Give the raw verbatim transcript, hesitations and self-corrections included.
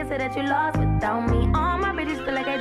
say that you lost without me. All my bitches feel like I